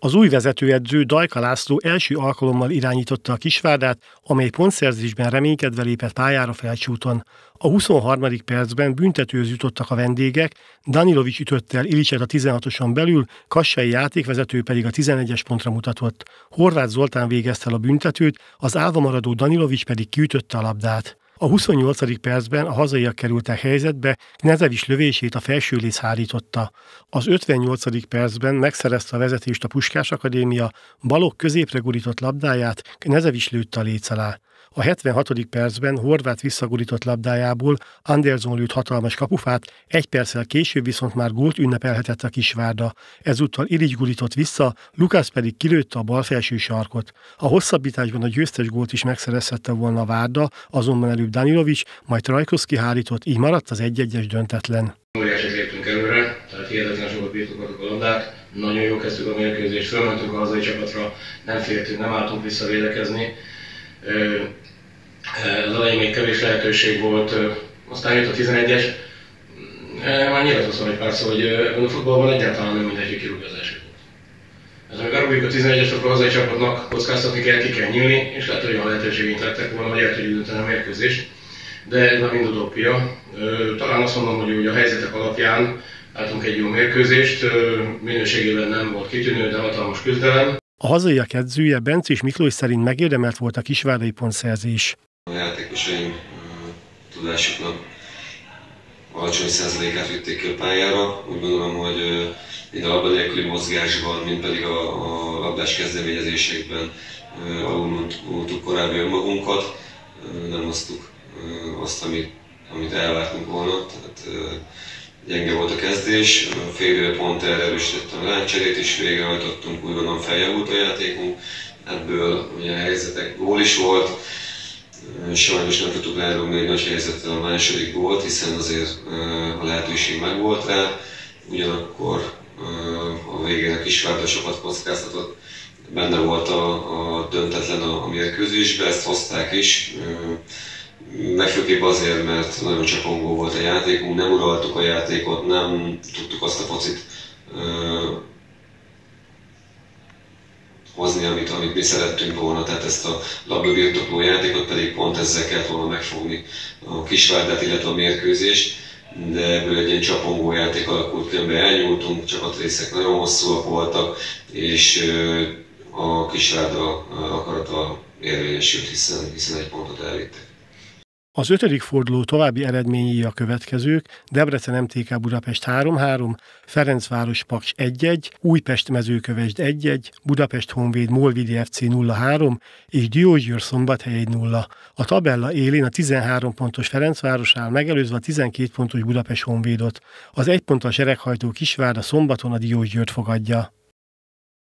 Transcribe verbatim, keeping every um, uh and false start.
Az új vezetőedző Dajka László első alkalommal irányította a Kisvárdát, amely pontszerzésben reménykedve lépett pályára Felcsúton. A huszonharmadik percben büntetőhöz jutottak a vendégek, Danilovics ütött el Ilicset a tizenhatoson belül, Kassai játékvezető pedig a tizenegyes pontra mutatott. Horváth Zoltán végezte el a büntetőt, az állva maradó Danilovics pedig kiütötte a labdát. A huszonnyolcadik percben a hazaiak kerültek helyzetbe, Knezevics lövését a felsőléc hárította. Az ötvennyolcadik percben megszerezte a vezetést a Puskás Akadémia, Balogh középre gurított labdáját, Knezevics lőtte a léc alá. A hetvenhatodik percben Horváth visszagurított labdájából Anderson lőtt hatalmas kapufát, egy perccel később viszont már gólt ünnepelhetett a Kisvárda. Ezúttal Ilics gurított vissza, Lukács pedig kilőtte a bal felső sarkot. A hosszabbításban a győztes gólt is megszerezhette volna a Várda, azonban előbb Danilovics, majd Trajkovszki hárított, így maradt az egy-egyes döntetlen. Óriásit léptünk előre, tehát hihetetlen sokat birtokoltuk a labdát, nagyon jól kezdtük a mérkőzést, fölmentünk a hazai csapatra, nem féltünk, nem álltunk vissza védekezni. Az elején még kevés lehetőség volt, aztán jött a tizenegyes. Már nyilatkoztam egy pár szó, hogy ebben a futballban egyáltalán nem mindegy, hogy kirúgja az elsőt. Ez amikor berúgjuk a tizenegyest, akkor a hazai csapatnak kockáztatni kell, ki kell nyílni, és lehet, hogy olyan lehetőségünk lettek volna, hogy el tudjuk dönteni a mérkőzést. De ez már mind utópia. Talán azt mondom, hogy ugye a helyzetek alapján álltunk egy jó mérkőzést, minőségében nem volt kitűnő, de hatalmas küzdelem. A hazaiak edzője Bencés Miklós szerint megérdemelt volt a kisvárdai pontszerzés. A játékosaim tudásuknak alacsony százalékát vitték ki a pályára. Úgy gondolom, hogy mind a labda nélküli mozgásban, mind pedig a, a labdás kezdeményezésekben alulmúltuk korábbi önmagunkat. Nem hoztuk azt, amit, amit elvártunk volna. Tehát, gyenge volt a kezdés, fél pont erre erősítettem a láncserét is végrehajtottunk, úgy gondolom feljavult a játékunk, ebből ugye a helyzetek gól is volt, sajnos nem tudtuk lárulni egy nagy helyzettel a második gólt, hiszen azért a lehetőség megvolt rá, ugyanakkor a végén a Kisvárda sokat kockáztatott, benne volt a, a döntetlen a, a mérkőzésbe, ezt hozták is. Legfőképp azért, mert nagyon csapongó volt a játékunk, nem uraltuk a játékot, nem tudtuk azt a focit uh, hozni, amit, amit mi szerettünk volna, tehát ezt a labdabirtokló játékot pedig pont ezzel kellett volna megfogni a Kisvárdát, illetve a mérkőzést, de ebből egy ilyen csapongó játék alakult ki, amiben elnyúltunk, csapatrészek nagyon hosszúak voltak, és uh, a Kisvárda akarata érvényesült, hiszen, hiszen egy pontot elvittek. Az ötödik forduló további eredményei a következők: Debrecen em té ká Budapest három-három, Ferencváros Paks egy-egy, Újpest Mezőkövesd egy-egy, Budapest Honvéd Molvidi ef cé nulla-három és Diósgyőr Szombathely egy nulla. A tabella élén a tizenhárom pontos Ferencváros áll, megelőzve a tizenkét pontos Budapest Honvédot. Az egy ponttal sereghajtó Kisvárda szombaton a Diósgyőrt fogadja.